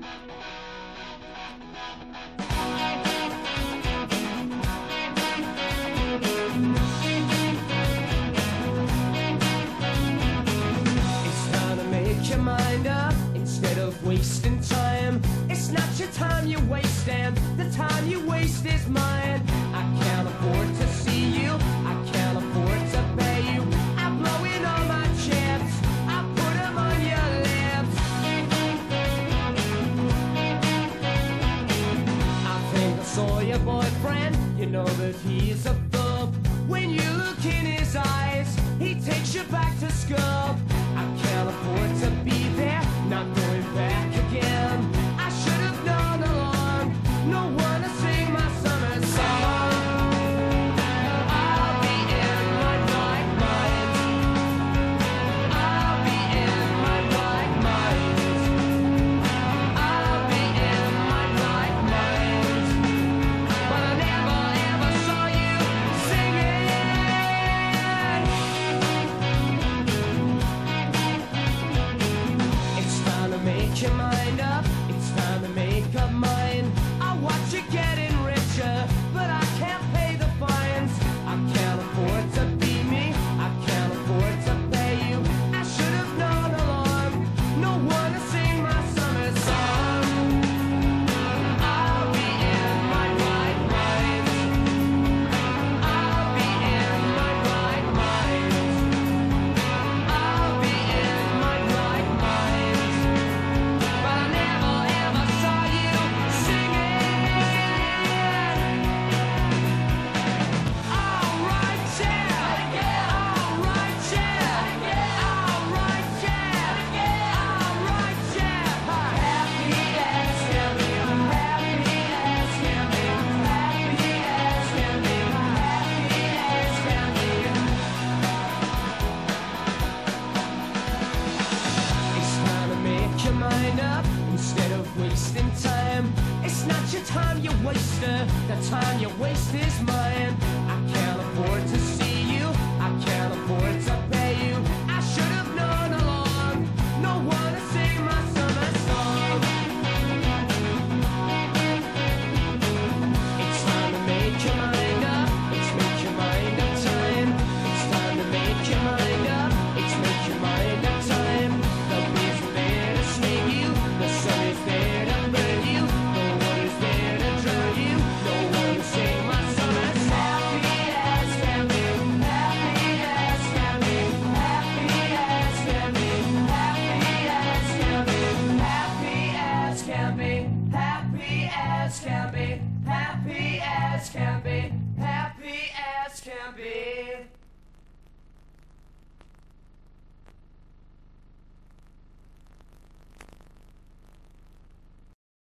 Your mind up instead of wasting time. It's not your time you're wasting, the time you waste is mine. I can't afford to see you, I can't afford to pay you. I'm blowing all my chips, I put them on your lips. I think I saw your boyfriend, you know that he's a fool. When you look in his eyes, he takes you back to school. I can't afford to be there, not going back again. I should have known along, no one to sing my summer song. I'll be in my right mind. I'll be in my right mind. I'll be in my right mind. But I never ever saw you singing. Make your mind up, it's time to make up mine. I watch you getting richer, but I can't pay the fines. I can't afford to be me, I can't afford to pay you. I should have known along, no one to sing my summer song. I'll be in my right mind. I'll be in my right mind. I'll be in my right mind. Your mind up instead of wasting time. It's not your time you waster, the time you waste is mine. I can't afford to see you, I can't afford to pay you. I should have known along, no one to sing my summer song. It's time to make your mind up, it's make your mind up time. It's time to make your mind up, it's make your mind up time. The bees are there to sting you, the sun is there to burn you, no one is there to drown you, no one to sing my summer song. Happy as can be, happy as can be, happy as can be, happy as can be, happy as can be, happy as can be, happy as can be, happy as can be.